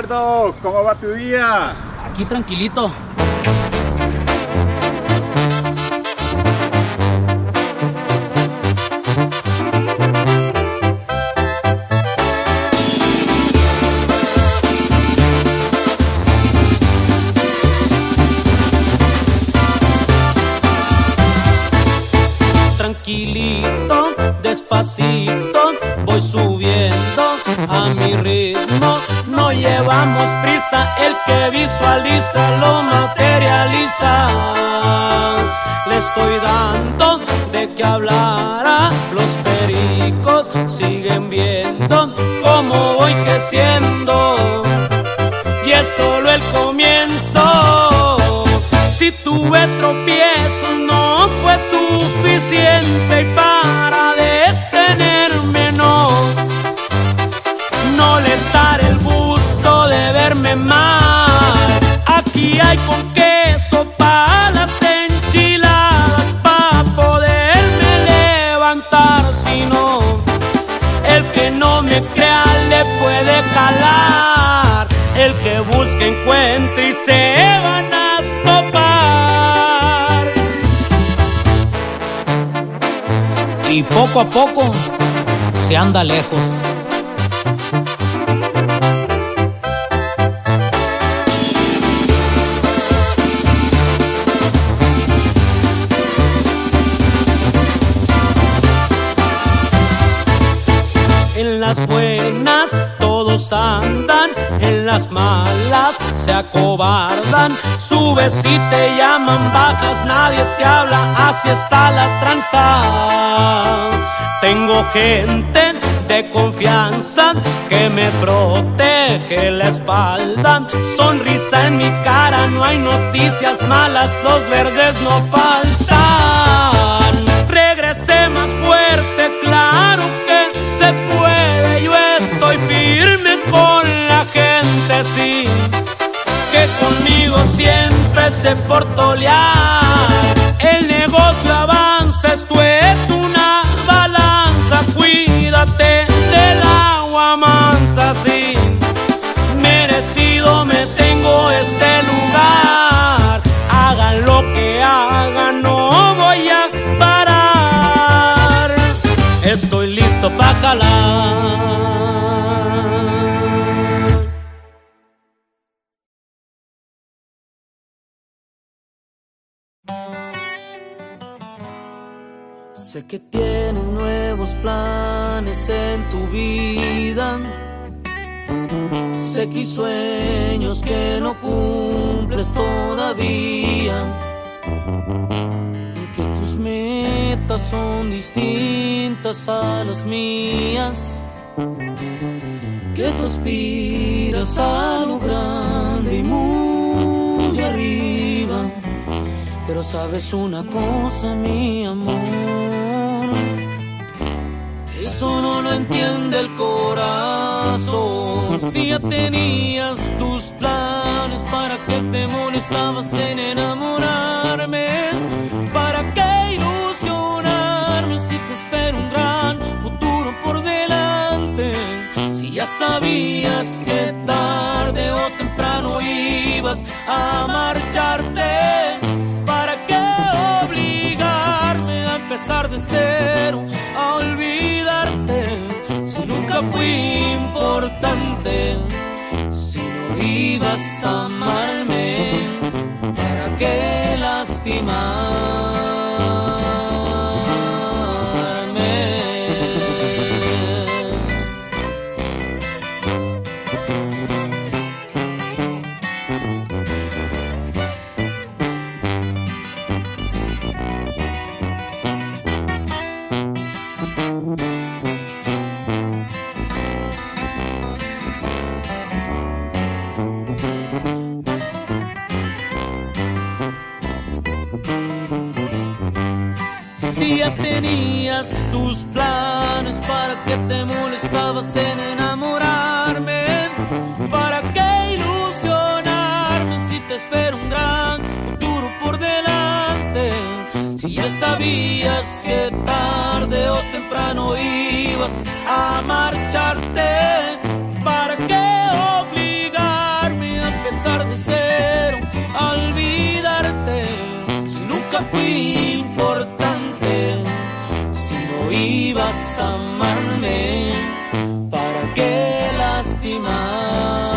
Eduardo, ¿cómo va tu día? Aquí tranquilito. Tranquilito, despacito, voy subiendo a mi ritmo. No llevamos prisa, el que visualiza lo materializa. Le estoy dando de qué hablar, los pericos siguen viendo cómo voy creciendo. Y es solo el comienzo. Si tuve tropiezos no fue suficiente, y para detenerme no les daré el gusto de verme mal. Aquí hay con queso para las enchiladas, pa' poderme levantar. Si no, el que no me crea le puede calar. El que busque encuentra y se van a topar. Y poco a poco se anda lejos. En las buenas todos andan, en las malas se acobardan. Subes y te llaman, bajas, nadie te habla, así está la tranza. Tengo gente de confianza que me protege la espalda. Sonrisa en mi cara, no hay noticias malas, los verdes no faltan. Regresé más fuerte, claro que se puede. Yo estoy firme con la gente, sí, que conmigo siempre se portolear. El negocio avanza, esto es una balanza. Cuídate del agua mansa, sí, merecido me tengo este lugar. Hagan lo que hagan, no voy a parar. Estoy listo pa' calar. Sé que tienes nuevos planes en tu vida. Sé que hay sueños que no cumples todavía, y que tus metas son distintas a las mías, que tú aspiras a lo grande y muy arriba. Pero sabes una cosa, mi amor, eso no lo entiende el corazón. Si ya tenías tus planes, ¿para qué te molestabas en enamorarme? ¿Para qué ilusionarme si te espera un gran futuro por delante? Si ya sabías que tarde o temprano ibas a marcharte, ¿para qué obligarme a empezar de cero, a olvidarte? Si nunca fui importante, si no ibas a amarme, ¿para qué lastimarme? Si ya tenías tus planes, ¿para qué te molestabas en enamorarme? ¿Para qué ilusionarme si te espera un gran futuro por delante? Si ya sabías que tarde o temprano ibas a marcharte, ¿para qué obligar? fui importante. Si no ibas a amarme, ¿para qué lastimar?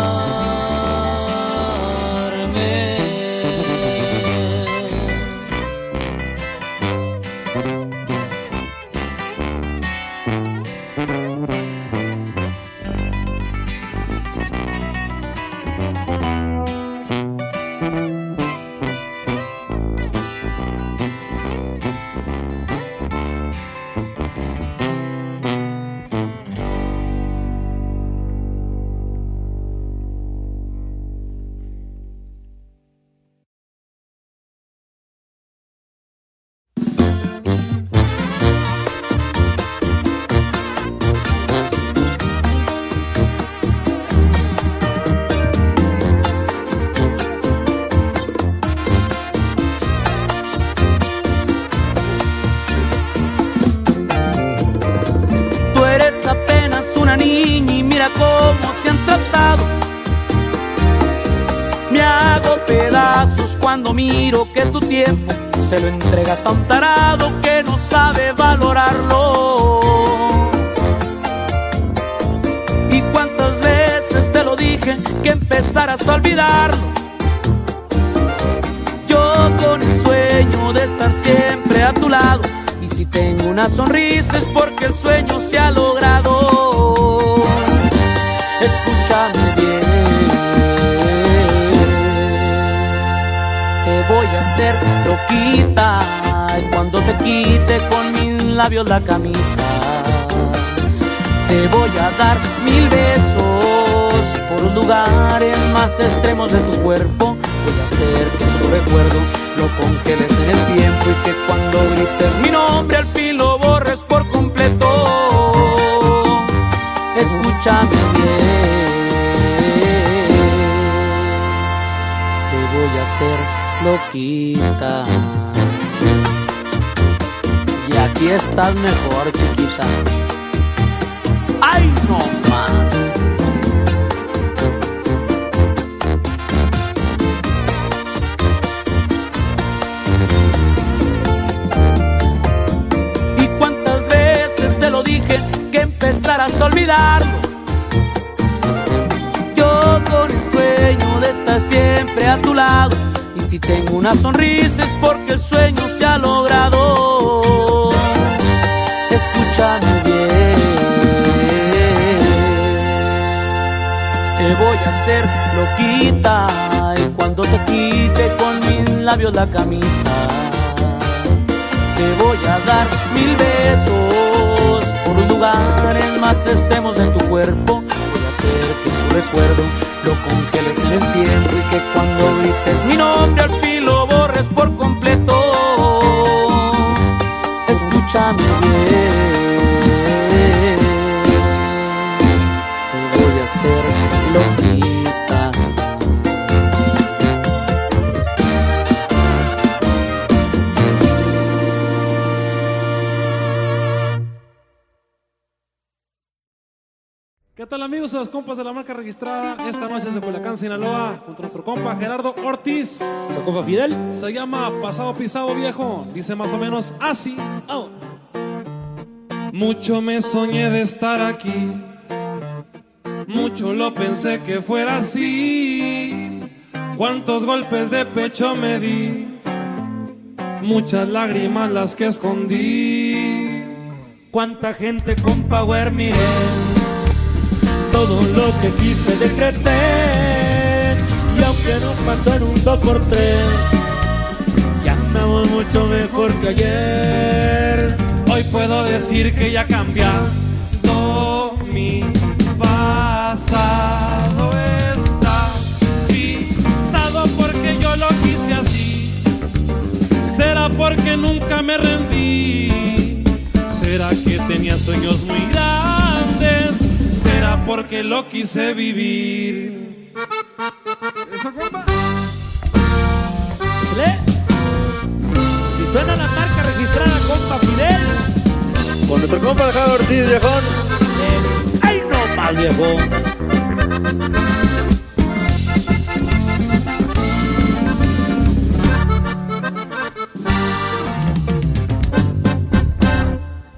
Niña y mira cómo te han tratado. Me hago pedazos cuando miro que tu tiempo se lo entregas a un tarado que no sabe valorarlo. Y cuántas veces te lo dije que empezaras a olvidarlo. Yo con el sueño de estar siempre a tu lado, y si tengo una sonrisa es porque el sueño se ha logrado. Escúchame bien, te voy a hacer loquita. Y cuando te quite con mis labios la camisa, te voy a dar 1000 besos por los lugares más extremos de tu cuerpo. Voy a hacer que su recuerdo lo congeles en el tiempo y que cuando grites mi nombre al fin lo borres por completo. Escúchame bien, te voy a hacer loquita. Y aquí estás mejor, chiquita. ¡Ay, no más! Te lo dije que empezaras a olvidarlo. Yo con el sueño de estar siempre a tu lado, y si tengo una sonrisa es porque el sueño se ha logrado. Escúchame bien, te voy a hacer loquita. Y cuando te quite con mis labios la camisa, te voy a dar 1000 besos por los lugares más extremos de tu cuerpo. Voy a hacer que su recuerdo lo congeles en el tiempo y que cuando grites mi nombre al fin lo borres por completo. Escúchame bien, te voy a hacer loquita. ¿Qué tal, amigos y los compas de la marca registrada? Esta noche desde Culiacán, Sinaloa, junto a nuestro compa Gerardo Ortiz. ¿Tu compa Fidel? Se llama Pasado Pisado Viejo. Dice más o menos así. Oh. Mucho me soñé de estar aquí, mucho lo pensé que fuera así. Cuántos golpes de pecho me di, muchas lágrimas las que escondí. Cuánta gente con power miré, todo lo que quise decreté, y aunque no pasó en un 2x3, ya andamos mucho mejor que ayer. Hoy puedo decir que ya ha cambiado mi pasado, está pisado porque yo lo quise así. ¿Será porque nunca me rendí? ¿Será que tenía sueños muy grandes? ¿Será porque lo quise vivir? ¿Eso, compa? Si suena la marca registrada, compa Fidel, Con nuestro compa Gerardo Ortiz, viejón. ¡ay, no más, viejo!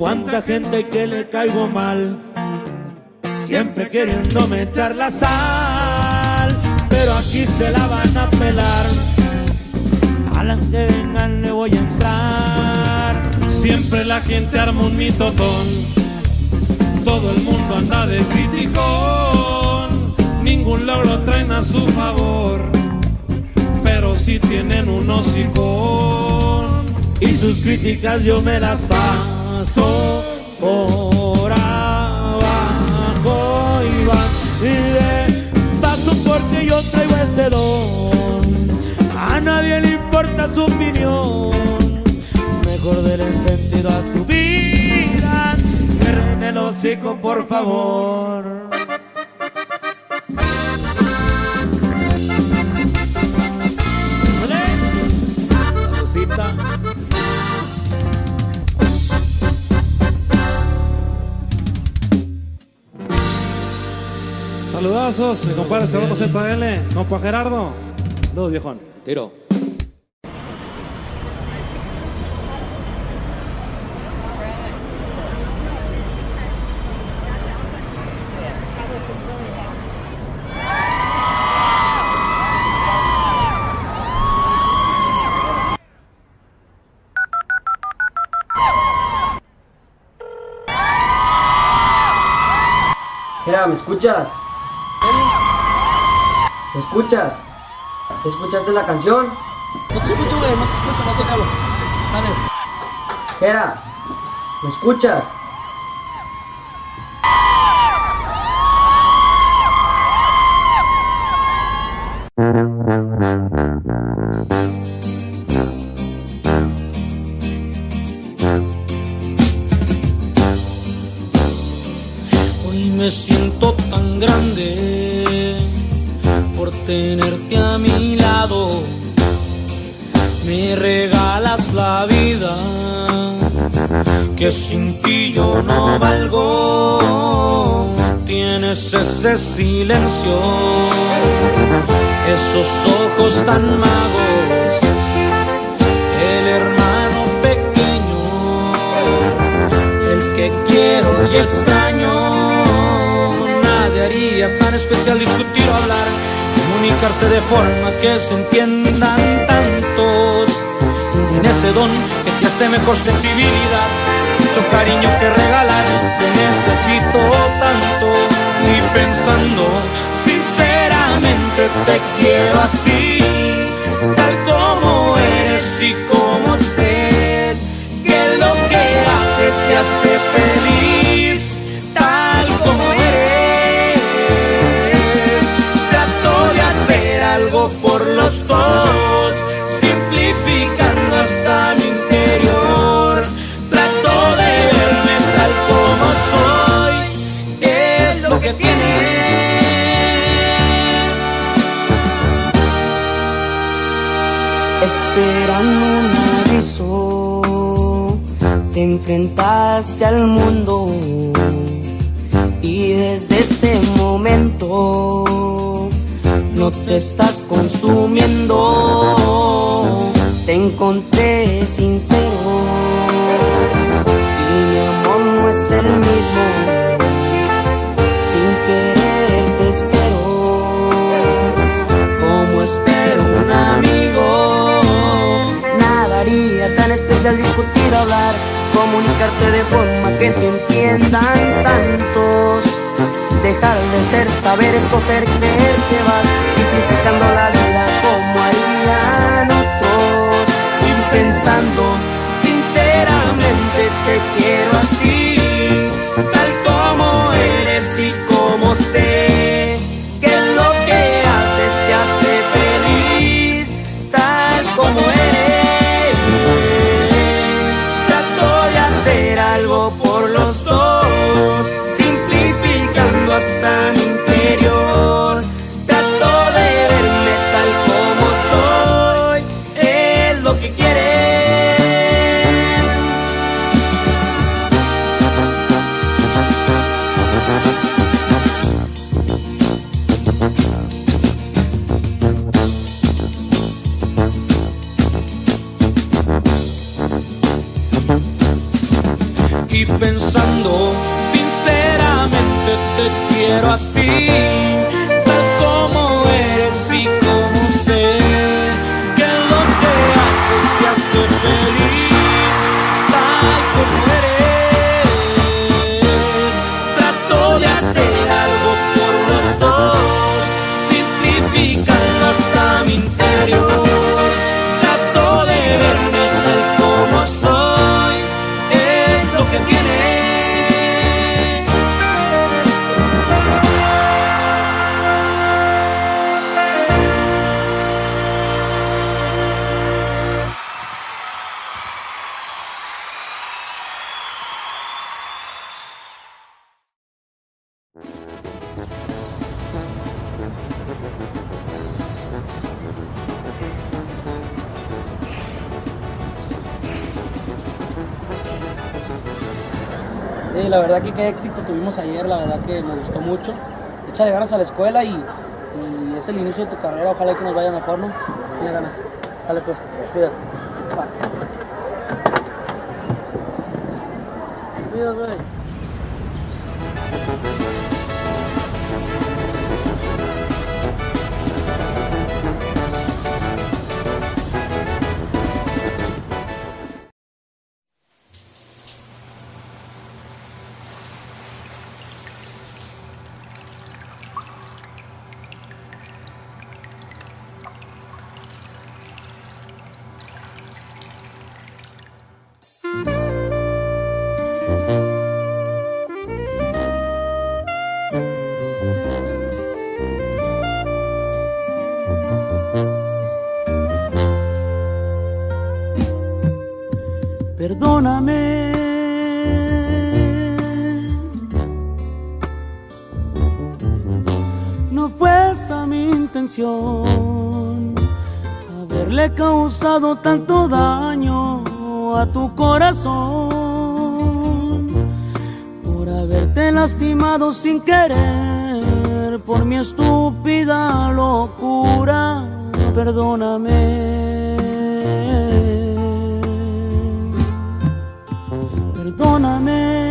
cuánta gente que le caigo mal, siempre queriéndome echar la sal, pero aquí se la van a pelar. A las que vengan le voy a entrar. Siempre la gente arma un mitotón, todo el mundo anda de criticón, ningún logro traen a su favor, pero sí tienen un hocicón. Y sus críticas yo me las paso por abajo y va y de paso porque yo traigo ese don. A nadie le importa su opinión, mejor denle sentido a su vida. Cierren el hocico por favor. Saludcita. Saludazos, mi compadre Cerrado ZL, compa Gerardo. Saludos, viejón. Tiro. Gera, ¿me escuchas? ¿Me escuchas? ¿Escuchaste la canción? No te escucho, güey, no te escucho, no te hablo. Dale. Gera, ¿me escuchas? Hoy me siento tan grande por tenerte a mi lado. Me regalas la vida que sin ti yo no valgo. Tienes ese silencio, esos ojos tan magos, el hermano pequeño, el que quiero y extraño. Nadie haría tan especial discutir o hablar, comunicarse de forma que se entiendan tantos. En ese don que te hace mejor sensibilidad, mucho cariño que regalar, te necesito tanto. Y pensando sinceramente te quiero así, tal como eres y como ser, que lo que haces te hace feliz, tal como eres. Trato de hacer algo por los dos, simplificando hasta mi interior. Trato de verme tal como soy, es lo que tiene. Esperando un aviso, te enfrentaste al mundo y desde ese momento no te estás consumiendo. Te encontré sincero y mi amor no es el mismo. Sin querer te espero, como espero un amigo. Nada haría tan especial discutir, hablar, comunicarte de forma que te entiendan tantos. Dejar de ser, saber escoger, creer que vas simplificando la vida como harían otros. Y pensando sinceramente te quiero así, tal como eres y como sé, que lo que haces te hace feliz, tal como eres. Trato de hacer algo por los dos, simplificando hasta mi interior. Trato de verme tal como soy, es lo que quieren. y pensando, sinceramente te quiero así, tal como eres y como sé que lo que haces te hace feliz, tal como eres. Trato de hacer algo por los dos, simplificando hasta mi interior. Trato de verme tal como soy, es lo que tiene. La verdad que qué éxito tuvimos ayer, la verdad que me gustó mucho. Échale ganas a la escuela y es el inicio de tu carrera, ojalá que nos vaya mejor, ¿no? Tiene ganas. Sale pues, cuídate. Cuídate, güey. Perdóname, no fue esa mi intención, haberle causado tanto daño a tu corazón, por haberte lastimado sin querer, por mi estúpida locura. Perdóname. Perdóname.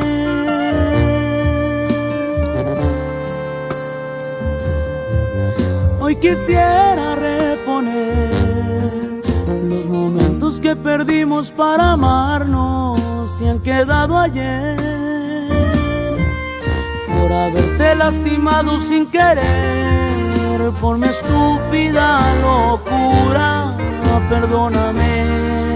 Hoy quisiera reponer los momentos que perdimos para amarnos, se han quedado ayer, por haberte lastimado sin querer, por mi estúpida locura. Perdóname.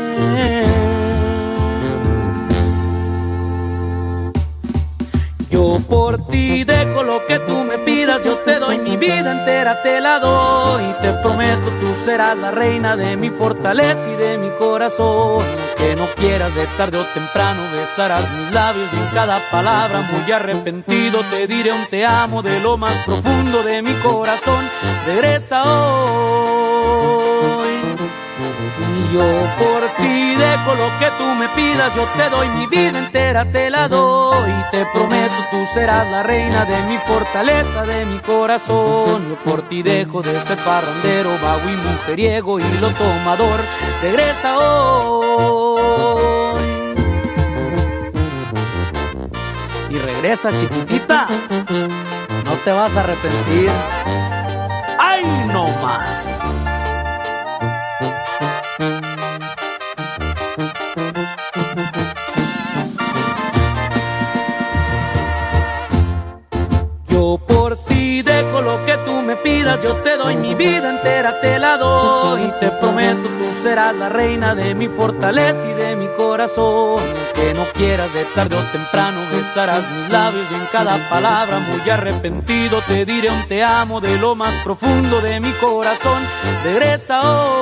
Yo por ti dejo lo que tú me pidas, yo te doy mi vida entera, te la doy. Y te prometo, tú serás la reina de mi fortaleza y de mi corazón. Que no quieras, de tarde o temprano besarás mis labios y en cada palabra muy arrepentido te diré un te amo de lo más profundo de mi corazón. Regresa hoy. Y yo por ti dejo lo que tú me pidas, yo te doy mi vida entera, te la doy. Y te prometo, tú serás la reina de mi fortaleza, de mi corazón. Yo por ti dejo de ser parrandero, vago y mujeriego y lo tomador. Regresa hoy. Y regresa, chiquitita, no te vas a arrepentir. ¡Ay, no más! Yo por ti dejo lo que tú me pidas, yo te doy mi vida entera, te la doy. Y te prometo, tú serás la reina de mi fortaleza y de mi corazón. Que no quieras, de tarde o temprano besarás mis labios y en cada palabra muy arrepentido te diré un te amo de lo más profundo de mi corazón. Regresa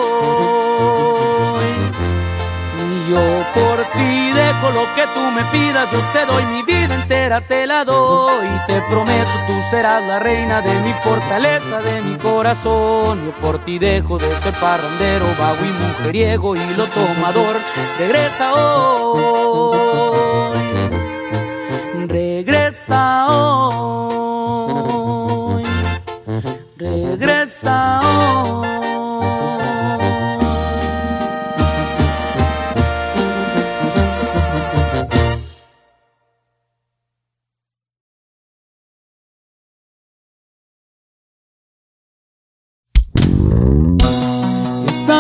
hoy. Y yo por ti dejo lo que tú me pidas, yo te doy mi vida entera, te la doy. Y te prometo, tú serás la reina de mi fortaleza, de mi corazón. Yo por ti dejo de ser parrandero, vago y mujeriego y lo tomador. Regresa hoy. Regresa hoy. Regresa hoy.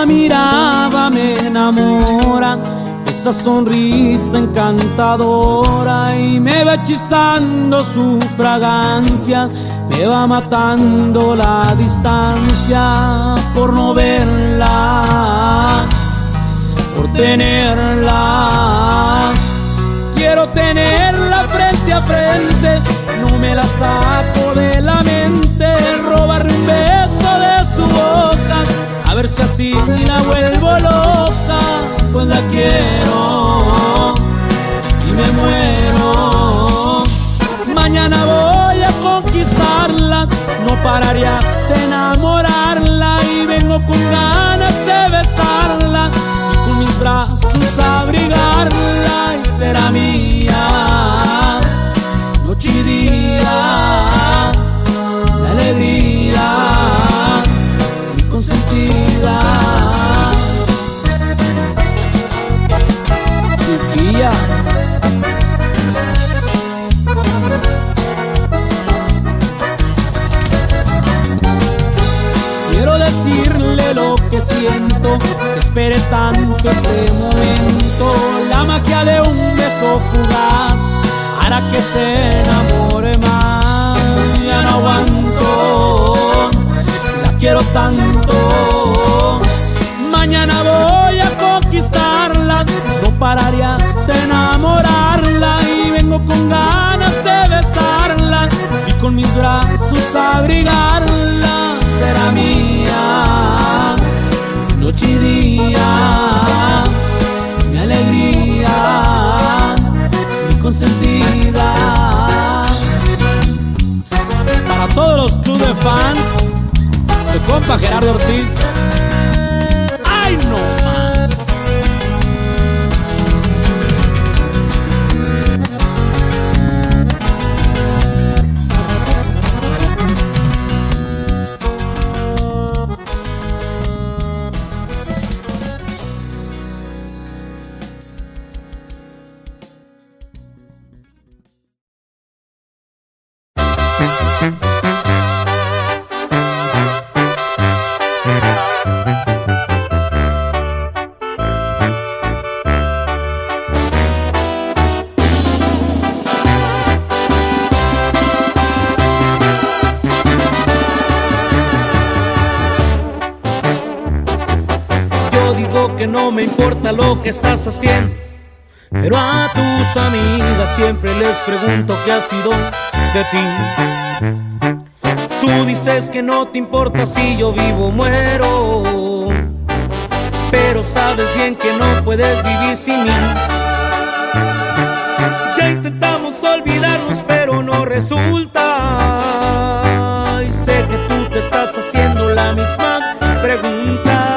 Esa mirada me enamora, esa sonrisa encantadora, y me va hechizando su fragancia, me va matando la distancia por no verla, por tenerla. Quiero tenerla frente a frente, no me la saco de la mente, robarle un beso de su boca, a ver si así la vuelvo loca, pues la quiero y me muero. Mañana voy a conquistarla, no pararé hasta enamorarla, y vengo con ganas de besarla y con mis brazos abrigarla, y será mía noche y día, la alegría, mi consentida. Chiquilla, quiero decirle lo que siento, que espere tanto este momento. La magia de un beso fugaz hará que se enamore más. Ya no aguanto, la quiero tanto. Mañana voy a conquistarla, no pararé hasta enamorarla, y vengo con ganas de besarla y con mis brazos abrigarla. Será mía noche y día, mi alegría, mi consentida. Para todos los clubes de fans, su compa Gerardo Ortiz. ¡Ay, no más! Que no me importa lo que estás haciendo, pero a tus amigas siempre les pregunto qué ha sido de ti. Tú dices que no te importa si yo vivo o muero, pero sabes bien que no puedes vivir sin mí. Ya intentamos olvidarnos pero no resulta, y sé que tú te estás haciendo la misma pregunta.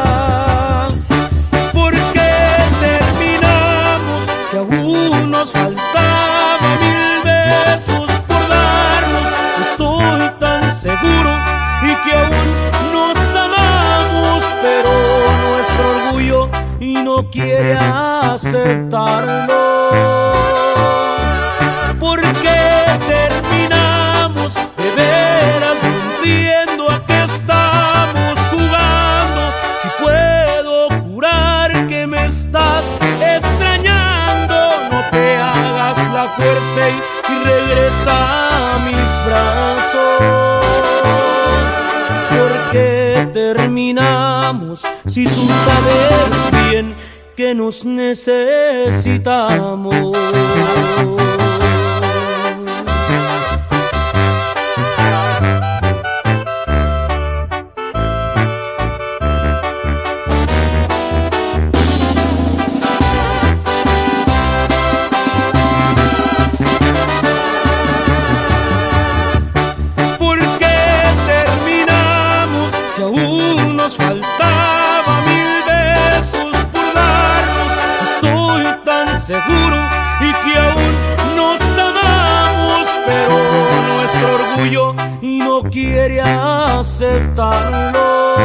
Nos faltaba 1000 besos por darnos, estoy tan seguro, y que aún nos amamos, pero nuestro orgullo y no quiere aceptarlo. ¿Por qué terminamos? De veras no entiendo a qué estamos jugando, si puedo jurar que me estás extrañando. No te hagas la fuerte y regresa a mis brazos. ¿Por qué terminamos si tú sabes bien que nos necesitamos? Seguro, y que aún nos amamos, pero nuestro orgullo y no quiere aceptarlo.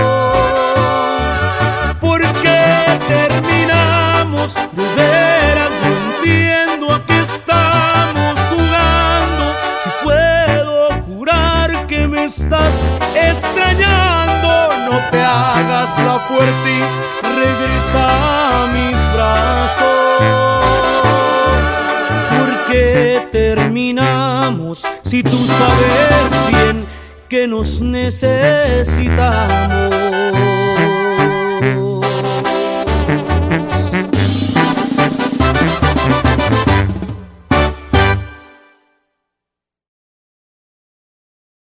¿Por qué terminamos? De veras no entiendo a qué estamos jugando, si puedo jurar que me estás extrañando. No te hagas la fuerte vamos si tú sabes bien que nos necesitamos?